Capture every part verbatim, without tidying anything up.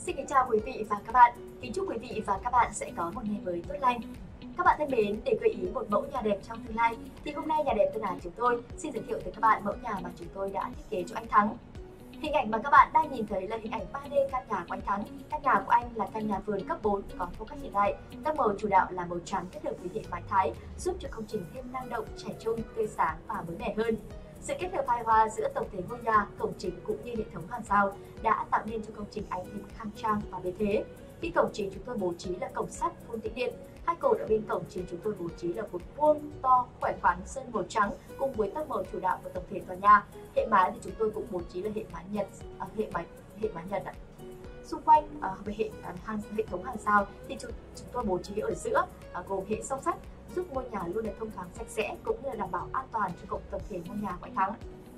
Xin kính chào quý vị và các bạn. Kính chúc quý vị và các bạn sẽ có một ngày mới tốt lành. Các bạn thân mến, để gợi ý một mẫu nhà đẹp trong tương lai thì hôm nay Nhà đẹp Tân Á chúng tôi xin giới thiệu tới các bạn mẫu nhà mà chúng tôi đã thiết kế cho anh Thắng. Hình ảnh mà các bạn đang nhìn thấy là hình ảnh ba D căn nhà của anh Thắng. Căn nhà của anh là căn nhà vườn cấp bốn có phong cách hiện đại. Các màu chủ đạo là màu trắng kết hợp với hệ mái Thái, giúp cho công trình thêm năng động, trẻ trung, tươi sáng và mới mẻ hơn. Sự kết hợp hài hòa giữa tổng thể ngôi nhà, cổng chính cũng như hệ thống hàng rào đã tạo nên cho công trình anh thêm khang trang và bề thế. Khi cổng chính chúng tôi bố trí là cổng sắt phun tĩnh điện, hai cột ở bên cổng chính chúng tôi bố trí là cột vuông to, khỏe khoắn, sơn màu trắng cùng với tông màu chủ đạo của tổng thể tòa nhà. Hệ mái thì chúng tôi cũng bố trí là hệ mái Nhật, à, hệ mái hệ mái Nhật ạ. Xung quanh à, về hệ à, hàng hệ thống hàng rào thì chúng, chúng tôi bố trí ở giữa à, gồm hệ song sắt, giúp ngôi nhà luôn được thông thoáng sạch sẽ cũng như là đảm bảo an toàn cho cộng tổng thể ngôi nhà của anh Thắng.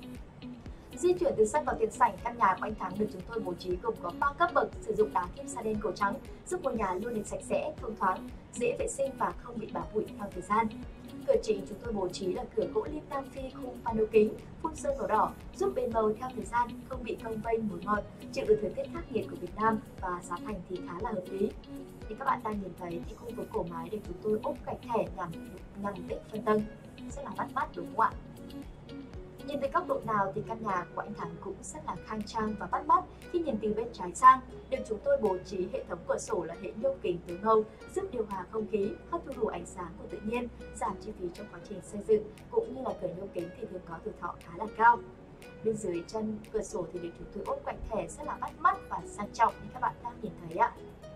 Di chuyển từ sân vào tiền sảnh, căn nhà của anh Thắng được chúng tôi bố trí gồm có ba cấp bậc, sử dụng đá kim sa đen cổ trắng, giúp ngôi nhà luôn được sạch sẽ, thông thoáng, dễ vệ sinh và không bị bám bụi theo thời gian. Cửa chính chúng tôi bố trí là cửa gỗ lim Nam Phi khung pano kính, phun sơn màu đỏ, giúp bền màu theo thời gian, không bị cong vênh mùi ngọt, chịu được thời tiết khắc nghiệt của Việt Nam và giá thành thì khá là hợp lý. Thì các bạn đang nhìn thấy thì khu vực cổ mái được chúng tôi ốp gạch thẻ nhằm nhằm mục đích phân tầng, rất là bắt mắt đúng không ạ? Nhìn từ góc độ nào thì căn nhà của anh Thắng cũng rất là khang trang và bắt mắt. Khi nhìn từ bên trái sang, được chúng tôi bố trí hệ thống cửa sổ là hệ nhôm kính tứ màu, giúp điều hòa không khí, hấp thu đủ ánh sáng của tự nhiên, giảm chi phí trong quá trình xây dựng, cũng như là cửa nhôm kính thì thường có tuổi thọ khá là cao. Bên dưới chân cửa sổ thì được chúng tôi ốp gạch thẻ rất là bắt mắt và sang trọng như các bạn đang nhìn thấy ạ.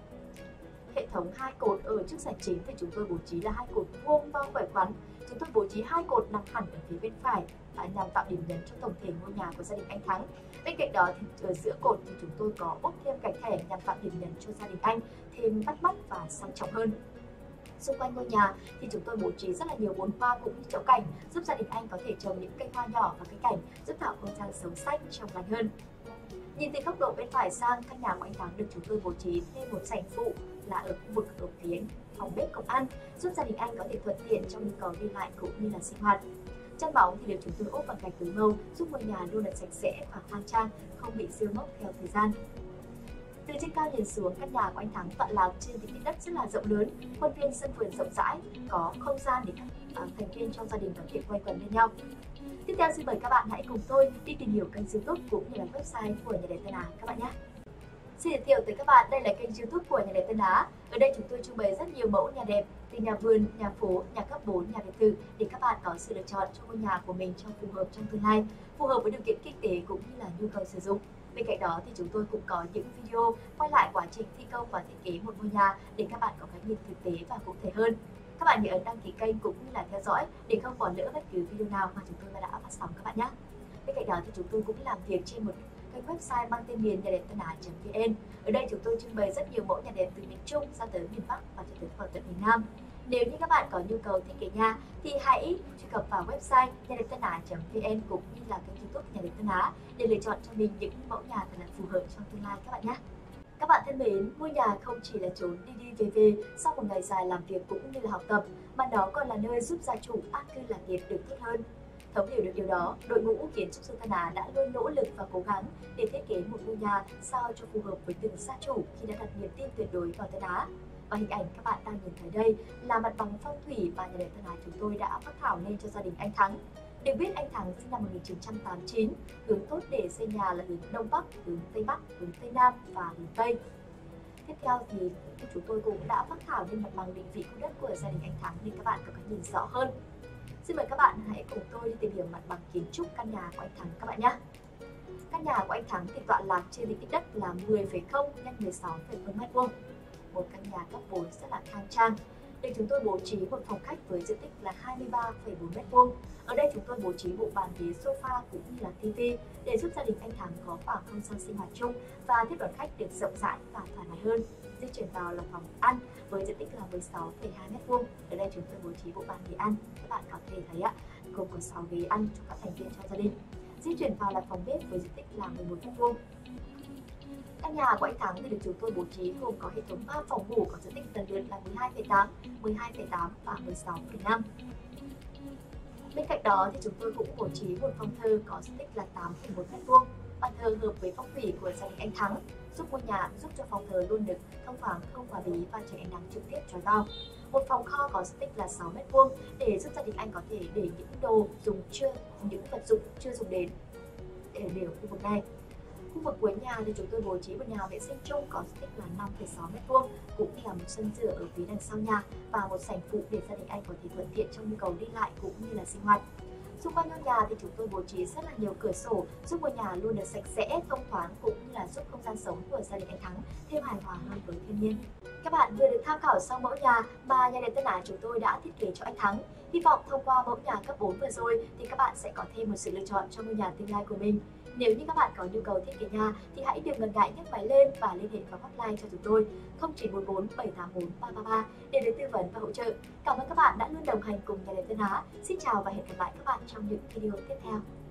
Hệ thống hai cột ở trước sảnh chính thì chúng tôi bố trí là hai cột vuông to khỏe khoắn. Chúng tôi bố trí hai cột nằm hẳn ở phía bên phải nhằm tạo điểm nhấn cho tổng thể ngôi nhà của gia đình anh Thắng. Bên cạnh đó thì ở giữa cột thì chúng tôi có ốp thêm gạch thẻ nhằm tạo điểm nhấn cho gia đình anh thêm bắt mắt và sang trọng hơn. Xung quanh ngôi nhà thì chúng tôi bố trí rất là nhiều bồn hoa cũng như chậu cảnh, giúp gia đình anh có thể trồng những cây hoa nhỏ và cây cảnh, giúp tạo không gian sống xanh trong lành hơn. Nhìn từ góc độ bên phải sang, căn nhà của anh Thắng được chúng tôi bố trí thêm một sảnh phụ là ở khu vực ở phía phòng bếp công ăn, giúp gia đình anh có thể thuận tiện trong nhu cầu đi lại cũng như là sinh hoạt. Chân bóng thì được chúng tôi ốp bằng gạch tứ màu, giúp ngôi nhà luôn được sạch sẽ và khang trang, không bị siêu mốc theo thời gian. Từ trên cao nhìn xuống, căn nhà của anh Thắng tọa lạc trên diện tích đất rất là rộng lớn, khuôn viên sân vườn rộng rãi, có không gian để các uh, thành viên trong gia đình có thể quây quần bên nhau. Tiếp theo xin mời các bạn hãy cùng tôi đi tìm hiểu kênh YouTube cũng như là website của Nhà đẹp Tân Á các bạn nhé. Xin giới thiệu tới các bạn, đây là kênh YouTube của Nhà đẹp Tân Á. Ở đây chúng tôi trưng bày rất nhiều mẫu nhà đẹp, từ nhà vườn, nhà phố, nhà cấp bốn, nhà biệt thự để các bạn có sự lựa chọn cho ngôi nhà của mình cho phù hợp trong tương lai, phù hợp với điều kiện kinh tế cũng như là nhu cầu sử dụng. Bên cạnh đó thì chúng tôi cũng có những video quay lại quá trình thi công và thiết kế một ngôi nhà để các bạn có cái nhìn thực tế và cụ thể hơn. Các bạn nhớ ấn đăng ký kênh cũng như là theo dõi để không bỏ lỡ bất cứ video nào mà chúng tôi đã phát sóng các bạn nhé. Bên cạnh đó thì chúng tôi cũng làm việc trên một kênh website mang tên miền nhà đẹp tân á chấm vn. Ở đây chúng tôi trưng bày rất nhiều mẫu nhà đẹp từ miền Trung ra tới miền Bắc và cho tới vào tận miền Nam. Nếu như các bạn có nhu cầu thiết kế nhà thì hãy truy cập vào website nhà đẹp tân á chấm vn cũng như là kênh YouTube Nhà đẹp Tân Á để lựa chọn cho mình những mẫu nhà thật là phù hợp trong tương lai các bạn nhé. Các bạn thân mến, ngôi nhà không chỉ là chốn đi đi về về sau một ngày dài làm việc cũng như là học tập, mà đó còn là nơi giúp gia chủ an cư lạc nghiệp được tốt hơn. Thấu hiểu được điều đó, đội ngũ kiến trúc sư Tân Á đã luôn nỗ lực và cố gắng để thiết kế một ngôi nhà sao cho phù hợp với từng gia chủ khi đã đặt niềm tin tuyệt đối vào Tân Á. Và hình ảnh các bạn đang nhìn thấy đây là mặt bằng phong thủy mà Nhà đẹp Tân Á chúng tôi đã phát thảo nên cho gia đình anh Thắng. Được biết anh Thắng sinh năm một nghìn chín trăm tám mươi chín, hướng tốt để xây nhà là hướng Đông Bắc, hướng Tây Bắc, hướng Tây Nam và hướng Tây. Tiếp theo thì chúng tôi cũng đã phát thảo nên mặt bằng định vị khu đất của gia đình anh Thắng để các bạn có cái nhìn rõ hơn. Xin mời các bạn hãy cùng tôi đi tìm hiểu mặt bằng kiến trúc căn nhà của anh Thắng các bạn nhé. Căn nhà của anh Thắng thì tọa lạc trên diện tích đất là mười phẩy không nhân mười sáu phẩy không mét vuông. Một căn nhà cấp bốn rất là khang trang. Để chúng tôi bố trí một phòng khách với diện tích là hai mươi ba phẩy bốn mét vuông. Ở đây chúng tôi bố trí bộ bàn ghế sofa cũng như là tivi để giúp gia đình anh Thắng có khoảng không gian sinh hoạt chung và tiếp đón khách được rộng rãi và thoải mái hơn. Di chuyển vào là phòng ăn với diện tích là mười sáu phẩy hai mét vuông. Ở đây chúng tôi bố trí bộ bàn ghế ăn, các bạn có thể thấy ạ, gồm có sáu ghế ăn cho các thành viên trong gia đình. Di chuyển vào là phòng bếp với diện tích là mười một mét vuông. Căn nhà của anh Thắng thì được chúng tôi bố trí gồm có hệ thống ba phòng ngủ có diện tích lần lượt là mười hai phẩy tám, mười hai phẩy tám và mười sáu phẩy năm. Bên cạnh đó thì chúng tôi cũng bố trí một phòng thờ có diện tích là tám phẩy một mét vuông. Bàn thờ hợp với phong thủy của gia đình anh Thắng, giúp ngôi nhà, giúp cho phòng thờ luôn được thông thoáng, không quá bí và tránh ánh nắng trực tiếp chói vào. Một phòng kho có diện tích là sáu mét vuông để giúp gia đình anh có thể để những đồ dùng chưa, những vật dụng chưa dùng đến để để ở khu vực này. Khu vực cuối nhà thì chúng tôi bố trí một nhà vệ sinh chung có diện tích là năm phẩy sáu mét vuông, cũng là một sân rửa ở phía đằng sau nhà và một sảnh phụ để gia đình anh có thể thuận tiện trong nhu cầu đi lại cũng như là sinh hoạt. Xung quanh ngôi nhà thì chúng tôi bố trí rất là nhiều cửa sổ, giúp ngôi nhà luôn được sạch sẽ, thông thoáng cũng như là giúp không gian sống của gia đình anh Thắng thêm hài hòa hơn với thiên nhiên. Các bạn vừa được tham khảo xong mẫu nhà mà nhà đẹp Tân Á chúng tôi đã thiết kế cho anh Thắng. Hy vọng thông qua mẫu nhà cấp bốn vừa rồi thì các bạn sẽ có thêm một sự lựa chọn cho ngôi nhà tương lai của mình. Nếu như các bạn có nhu cầu thiết kế nhà thì hãy đừng ngần ngại nhấc máy lên và liên hệ vào hotline cho chúng tôi không chín bốn bốn bảy tám bốn ba ba ba để được tư vấn và hỗ trợ. Cảm ơn các bạn đã luôn đồng hành cùng nhà đẹp Tân Á. Xin chào và hẹn gặp lại các bạn trong những video tiếp theo.